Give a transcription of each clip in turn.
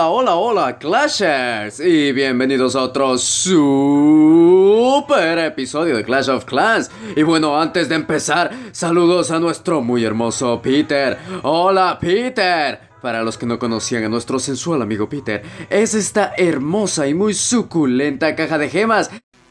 Hola, Clashers, y bienvenidos a otro super episodio de Clash of Clans. Y bueno, antes de empezar, saludos a nuestro muy hermoso Peter. Hola, Peter. Para los que no conocían a nuestro sensual amigo Peter, es esta hermosa y muy suculenta caja de gemas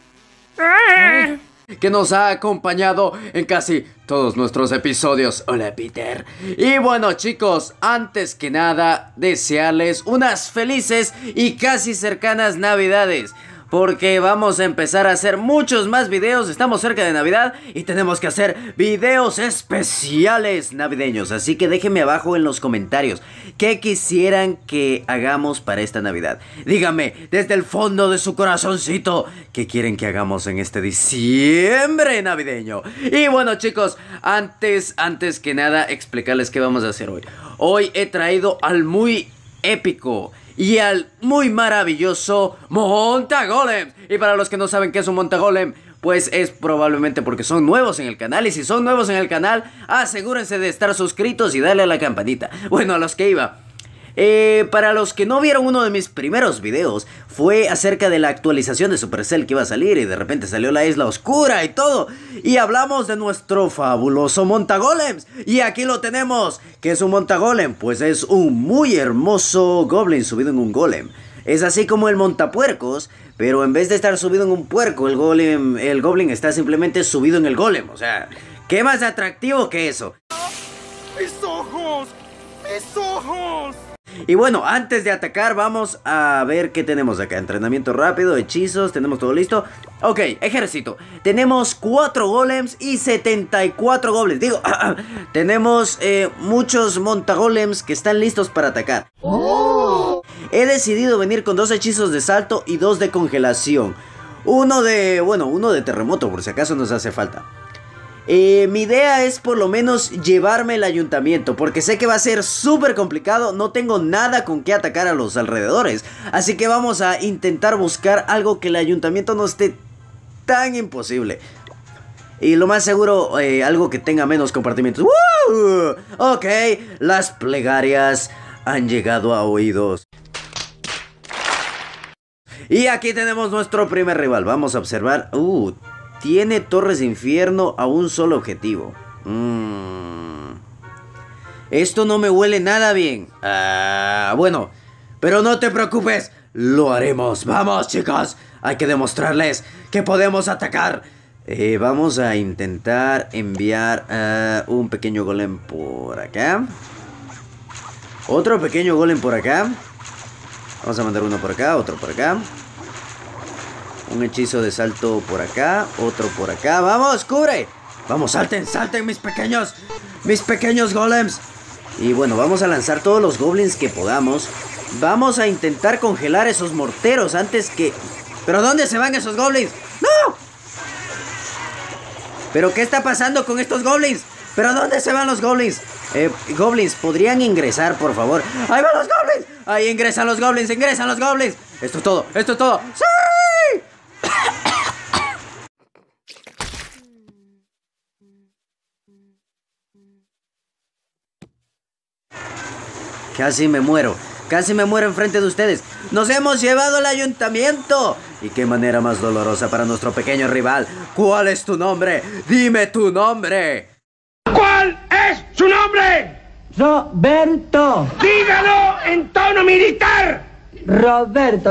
que nos ha acompañado en casi todos nuestros episodios. Hola, Peter. Y bueno, chicos, antes que nada, desearles unas felices y casi cercanas Navidades, porque vamos a empezar a hacer muchos más videos. Estamos cerca de Navidad y tenemos que hacer videos especiales navideños. Así que déjenme abajo en los comentarios qué quisieran que hagamos para esta Navidad. Díganme desde el fondo de su corazoncito qué quieren que hagamos en este diciembre navideño. Y bueno, chicos, antes que nada explicarles qué vamos a hacer hoy. Hoy he traído al muy épico y al muy maravilloso Montagolem. Y para los que no saben qué es un Montagolem, pues es probablemente porque son nuevos en el canal. Y si son nuevos en el canal, asegúrense de estar suscritos y darle a la campanita. Bueno, a los que iba, para los que no vieron uno de mis primeros videos, fue acerca de la actualización de Supercell que iba a salir, y de repente salió la isla oscura y todo, y hablamos de nuestro fabuloso Montagolems. Y aquí lo tenemos. ¿Qué es un Montagolem? Pues es un muy hermoso goblin subido en un golem. Es así como el montapuercos, pero en vez de estar subido en un puerco, el goblin está simplemente subido en el golem. O sea, ¿qué más atractivo que eso? ¡Mis ojos! ¡Mis ojos! Y bueno, antes de atacar vamos a ver qué tenemos acá. Entrenamiento rápido, hechizos, tenemos todo listo. Ok, ejército. Tenemos 4 golems y 74 goblins. Digo, tenemos muchos montagolems que están listos para atacar. He decidido venir con 2 hechizos de salto y 2 de congelación. Uno de terremoto por si acaso nos hace falta. Mi idea es por lo menos llevarme el ayuntamiento, porque sé que va a ser súper complicado. No tengo nada con qué atacar a los alrededores, así que vamos a intentar buscar algo que el ayuntamiento no esté tan imposible. Y lo más seguro, algo que tenga menos compartimentos. Ok, las plegarias han llegado a oídos. Y aquí tenemos nuestro primer rival. Vamos a observar. Tiene torres de infierno a un solo objetivo. Esto no me huele nada bien. Bueno, pero no te preocupes, lo haremos. Vamos, chicos, hay que demostrarles que podemos atacar. Vamos a intentar enviar un pequeño golem por acá. Otro pequeño golem por acá. Vamos a mandar uno por acá, otro por acá. Un hechizo de salto por acá, otro por acá. ¡Vamos, cubre! ¡Vamos, salten, salten mis pequeños golems! Y bueno, vamos a lanzar todos los goblins que podamos. Vamos a intentar congelar esos morteros antes que... ¿Pero dónde se van esos goblins? ¡No! ¿Pero qué está pasando con estos goblins? ¿Pero dónde se van los goblins? Goblins, ¿podrían ingresar, por favor? ¡Ahí van los goblins! ¡Ahí ingresan los goblins, ingresan los goblins! Esto es todo, esto es todo. ¡Sí! Casi me muero enfrente de ustedes. ¡Nos hemos llevado al ayuntamiento! Y qué manera más dolorosa para nuestro pequeño rival. ¿Cuál es tu nombre? ¡Dime tu nombre! ¿Cuál es su nombre? Roberto. ¡Dígalo en tono militar! Roberto.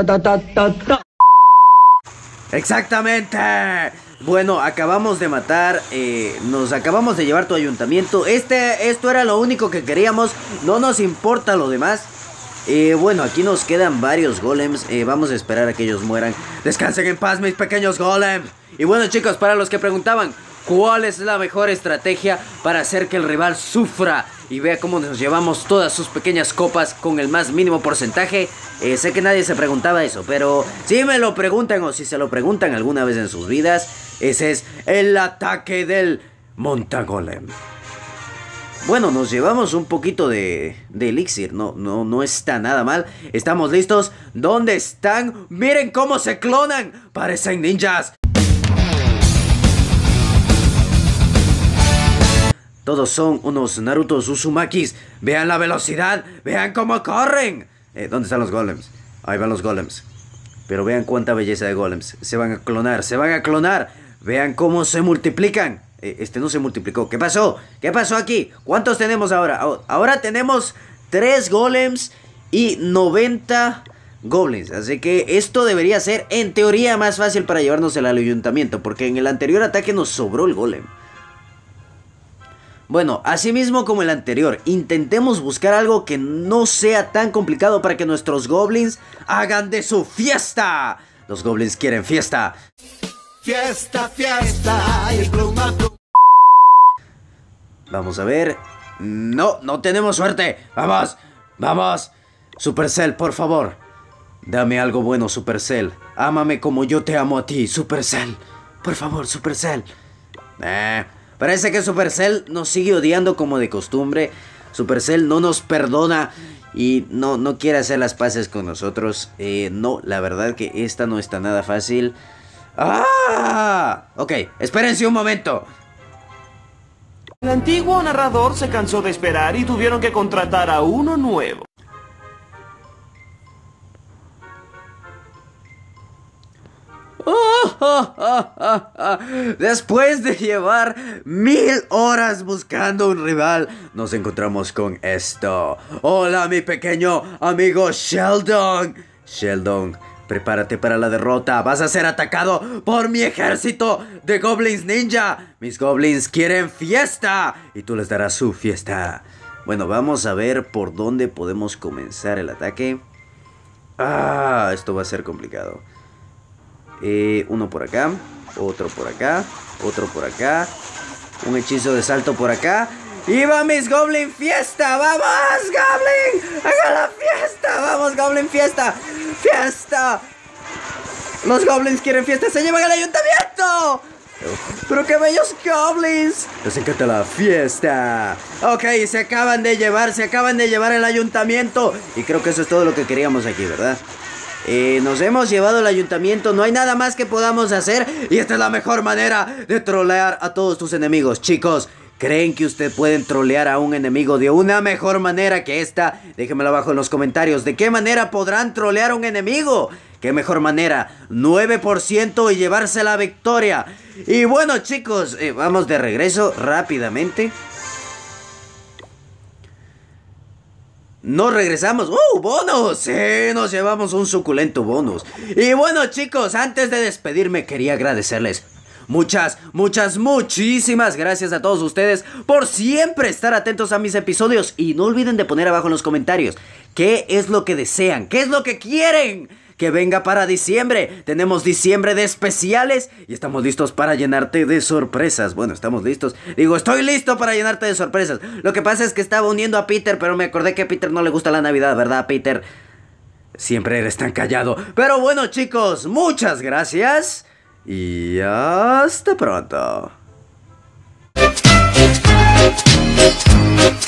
¡Exactamente! Bueno, acabamos de matar, nos acabamos de llevar tu ayuntamiento. Esto era lo único que queríamos, no nos importa lo demás. Bueno, aquí nos quedan varios golems, vamos a esperar a que ellos mueran. Descansen en paz, mis pequeños golems. Y bueno, chicos, para los que preguntaban ¿cuál es la mejor estrategia para hacer que el rival sufra y vea cómo nos llevamos todas sus pequeñas copas con el más mínimo porcentaje? Sé que nadie se preguntaba eso, pero si me lo preguntan o si se lo preguntan alguna vez en sus vidas, ese es el ataque del Montagolem. Bueno, nos llevamos un poquito de elixir, no está nada mal. Estamos listos. ¿Dónde están? ¡Miren cómo se clonan! ¡Parecen ninjas! Todos son unos Narutos Uzumakis. Vean la velocidad, vean cómo corren. ¿Dónde están los golems? Ahí van los golems. Pero vean cuánta belleza de golems. Se van a clonar, se van a clonar. Vean cómo se multiplican. Este no se multiplicó. ¿Qué pasó? ¿Qué pasó aquí? ¿Cuántos tenemos ahora? Ahora tenemos 3 golems y 90 goblins. Así que esto debería ser, en teoría, más fácil para llevarnos al ayuntamiento. Porque en el anterior ataque nos sobró el golem. Bueno, así mismo como el anterior, intentemos buscar algo que no sea tan complicado para que nuestros goblins hagan de su fiesta. Los goblins quieren fiesta. Fiesta, fiesta, y el pluma. Vamos a ver. No, no tenemos suerte. Vamos, vamos. Supercell, por favor. Dame algo bueno, Supercell. Ámame como yo te amo a ti, Supercell. Por favor, Supercell. Parece que Supercell nos sigue odiando como de costumbre. Supercell no nos perdona y no quiere hacer las paces con nosotros. No, la verdad que esta no está nada fácil. ¡Ah! Ok, espérense un momento. El antiguo narrador se cansó de esperar y tuvieron que contratar a uno nuevo. Después de llevar 1000 horas buscando un rival, nos encontramos con esto. Hola, mi pequeño amigo Sheldon. Sheldon, prepárate para la derrota. Vas a ser atacado por mi ejército de goblins ninja. Mis goblins quieren fiesta y tú les darás su fiesta. Bueno, vamos a ver por dónde podemos comenzar el ataque. Esto va a ser complicado. Uno por acá, otro por acá, otro por acá, un hechizo de salto por acá. ¡Y va mis goblin fiesta! ¡Vamos, goblin! ¡Haga la fiesta! ¡Vamos, goblin fiesta! ¡Fiesta! Los goblins quieren fiesta, se llevan al ayuntamiento. ¡Pero qué bellos goblins! Les encanta la fiesta. Ok, se acaban de llevar el ayuntamiento. Y creo que eso es todo lo que queríamos aquí, ¿verdad? Nos hemos llevado al ayuntamiento. No hay nada más que podamos hacer. Y esta es la mejor manera de trolear a todos tus enemigos. Chicos, ¿creen que ustedes pueden trolear a un enemigo de una mejor manera que esta? Déjenmelo abajo en los comentarios. ¿De qué manera podrán trolear a un enemigo? ¿Qué mejor manera? 9% y llevarse la victoria. Y bueno, chicos, vamos de regreso rápidamente. Nos regresamos. ¡Bonus! Sí, nos llevamos un suculento bonus. Y bueno, chicos, antes de despedirme quería agradecerles muchísimas gracias a todos ustedes por siempre estar atentos a mis episodios. Y no olviden de poner abajo en los comentarios qué es lo que desean, qué es lo que quieren que venga para diciembre. Tenemos diciembre de especiales y estamos listos para llenarte de sorpresas. Bueno, estamos listos. Digo, estoy listo para llenarte de sorpresas. Lo que pasa es que estaba uniendo a Peter, pero me acordé que a Peter no le gusta la Navidad, ¿verdad, Peter? Siempre eres tan callado. Pero bueno, chicos, muchas gracias y hasta pronto.